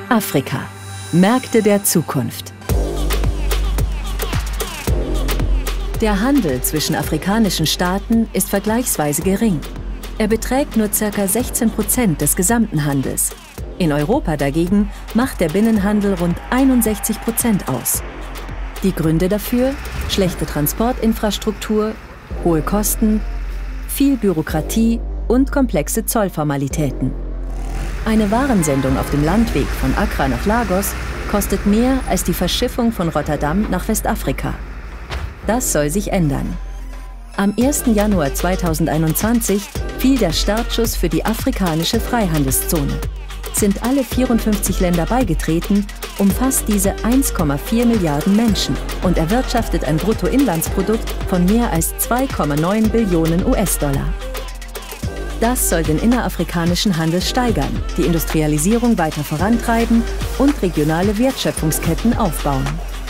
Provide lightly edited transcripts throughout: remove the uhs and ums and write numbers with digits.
Afrika. Märkte der Zukunft. Der Handel zwischen afrikanischen Staaten ist vergleichsweise gering. Er beträgt nur ca. 16% des gesamten Handels. In Europa dagegen macht der Binnenhandel rund 61% aus. Die Gründe dafür: schlechte Transportinfrastruktur, hohe Kosten, viel Bürokratie und komplexe Zollformalitäten. Eine Warensendung auf dem Landweg von Accra nach Lagos kostet mehr als die Verschiffung von Rotterdam nach Westafrika. Das soll sich ändern. Am 1. Januar 2021 fiel der Startschuss für die afrikanische Freihandelszone. Sind alle 54 Länder beigetreten, umfasst diese 1,4 Milliarden Menschen und erwirtschaftet ein Bruttoinlandsprodukt von mehr als 2,9 Billionen US-Dollar. Das soll den innerafrikanischen Handel steigern, die Industrialisierung weiter vorantreiben und regionale Wertschöpfungsketten aufbauen.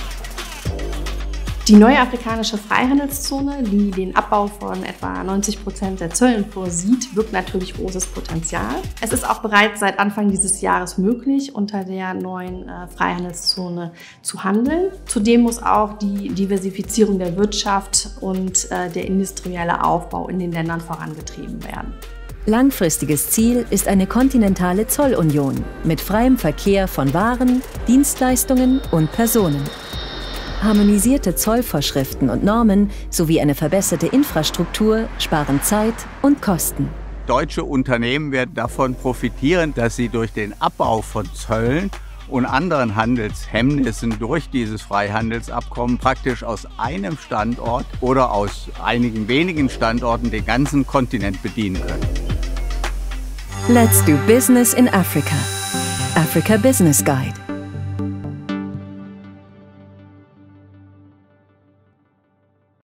Die neue afrikanische Freihandelszone, die den Abbau von etwa 90% der Zöllen vorsieht, birgt natürlich großes Potenzial. Es ist auch bereits seit Anfang dieses Jahres möglich, unter der neuen Freihandelszone zu handeln. Zudem muss auch die Diversifizierung der Wirtschaft und der industrielle Aufbau in den Ländern vorangetrieben werden. Langfristiges Ziel ist eine kontinentale Zollunion mit freiem Verkehr von Waren, Dienstleistungen und Personen. Harmonisierte Zollvorschriften und Normen sowie eine verbesserte Infrastruktur sparen Zeit und Kosten. Deutsche Unternehmen werden davon profitieren, dass sie durch den Abbau von Zöllen und anderen Handelshemmnissen durch dieses Freihandelsabkommen praktisch aus einem Standort oder aus einigen wenigen Standorten den ganzen Kontinent bedienen können. Let's do business in Africa. Africa Business Guide.